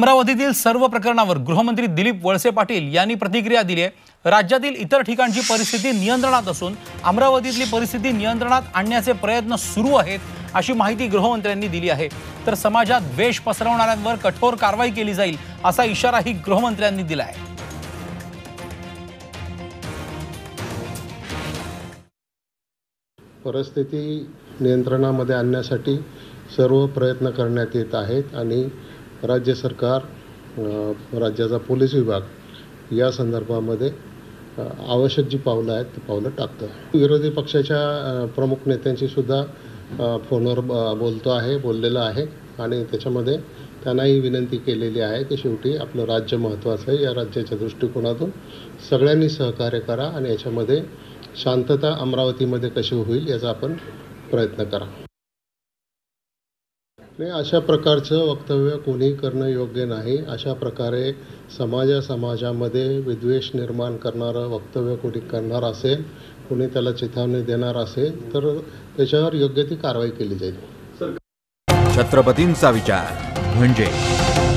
अमरावतीतील सर्व प्रकरणावर गृहमंत्री दिलीप वळसे पाटील यांनी प्रतिक्रिया दिली आहे। राज्यातील इतर ठिकाणची परिस्थिती नियंत्रणात असून अमरावतीतली परिस्थिती नियंत्रणात आणण्याचे प्रयत्न सुरू आहेत अशी माहिती गृहमंत्र्यांनी दिली आहे। तर समाजात द्वेष पसरवणाऱ्यांवर कठोर कारवाई केली जाईल असा इशाराही गृहमंत्र्यांनी दिला आहे। परिस्थिती नियंत्रणामध्ये आणण्यासाठी सर्व प्रयत्न करण्यात येत आहेत आणि राज्य सरकार, राज्याचा पोलीस विभाग या संदर्भामध्ये आवश्यक जी पावलं आहेत ती पावलं टाकतं। विरोधी पक्षाच्या प्रमुख नेत्यांशी सुद्धा फोनवर बोललेलं आहे आणि त्याच्यामध्ये त्यांनाही विनंती केलेली आहे की शेवटी आपलं राज्य महत्त्वाचं आहे। या राज्याच्या दृष्टिकोनातून सगळ्यांनी सहकार्य करा आणि याच्यामध्ये शांतता अमरावतीमध्ये कशी होईल याचा आपण प्रयत्न करा। अशा प्रकारचं वक्तव्य कोणी करणं योग्य नाही। अशा प्रकारे समाजामध्ये विद्वेष निर्माण करणारं वक्तव्य कोणी करणार असेल, कोणी त्याला चेतावणी देणार असेल तर त्याच्यावर योग्य ती कारवाई केली जाईल। छत्रपतींचा विचार म्हणजे